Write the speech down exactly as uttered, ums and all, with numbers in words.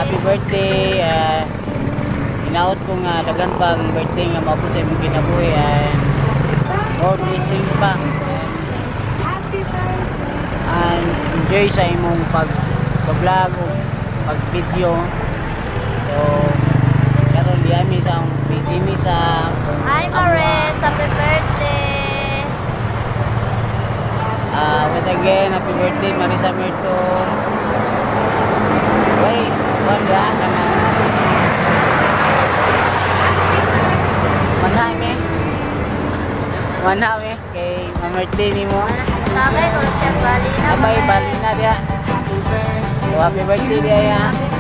happy birthday. Uh, inaot ko nga dagan pang birthday nga mabuti mong kinabuhi and more blessings pa. And enjoy sa imong pag pag-vlog o pag-video. So, karon di ami sa mi sa Hi Maris, happy birthday. Uh, once again, happy birthday Marisa Mirto. Wait, wala ka na. Manami. Manami kay ma-birthday ni mo. Sabay ko siya bali na. Sabay bali na dia. So, happy birthday dia ya.